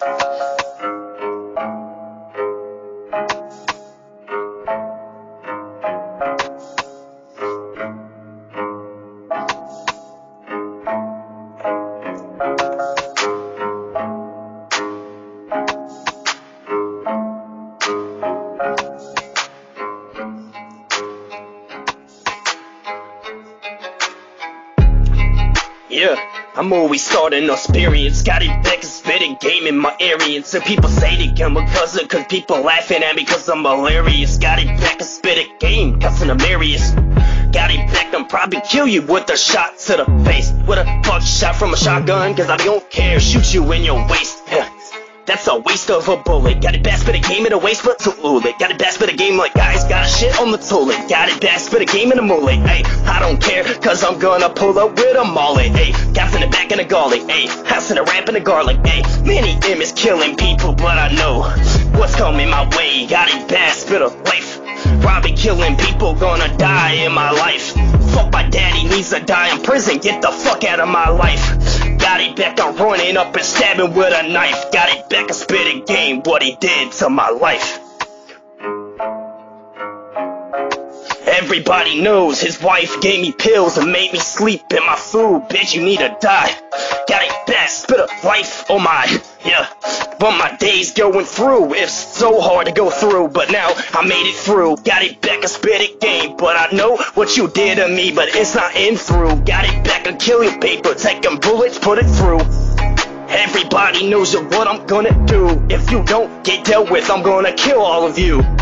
Yeah, I'm always starting no experience. Got it back and spitting game in my area. And some people say they come because of, cause people laughing at me cause I'm hilarious. Got it back and spit a game, cause I'm hilarious. Got it back, I'm probably kill you with a shot to the face. With a fuck shot from a shotgun, cause I don't care, shoot you in your waist. Yeah. That's a waste of a bullet. Got it back, spit a game in a waste, but to lose it. Got it back, spit a game like guys got shit on the toilet. Got it back, spit a game in a mullet. Ayy, I don't care, cause I'm gonna pull up with a mullet. Ayy, gas in the back and a garlic. Ayy, house in the ramp and a garlic. Ayy, many M is killing people, but I know what's coming my way. Got it back, spit a life. Robbing, killing people, gonna die in my life. Fuck, my daddy needs to die in prison. Get the fuck out of my life. Got it back, I'm running up and stabbing with a knife. Got it back, I spit a game, what he did to my life. Everybody knows his wife gave me pills and made me sleep in my food. Bitch, you need to die. Got it back, spit a life, oh my, yeah. But my days going through, it's so hard to go through. But now I made it through. Got it back, I spit a game. But I know what you did to me, but it's not in through. Got it back, I kill your paper, taking bullets, put it through. Everybody knows what I'm gonna do. If you don't get dealt with, I'm gonna kill all of you.